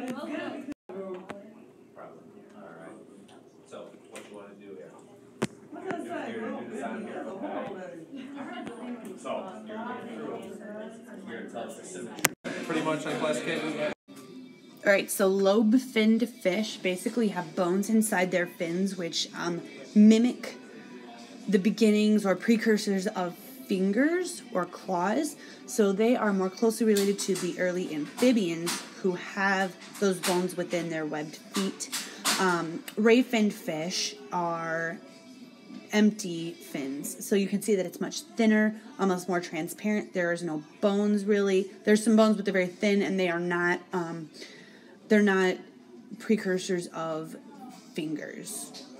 Alright. So, what you want to do here? You're going to do this on here, okay? So, you're going to tell us the symmetry. Pretty much on class K. Alright, so lobe-finned fish basically have bones inside their fins which mimic the beginnings or precursors of fingers or claws. So they are more closely related to the early amphibians who have those bones within their webbed feet. Ray-finned fish are empty fins. So you can see that it's much thinner, almost more transparent. There is no bones really. There's some bones, but they're very thin, and they're not precursors of fingers.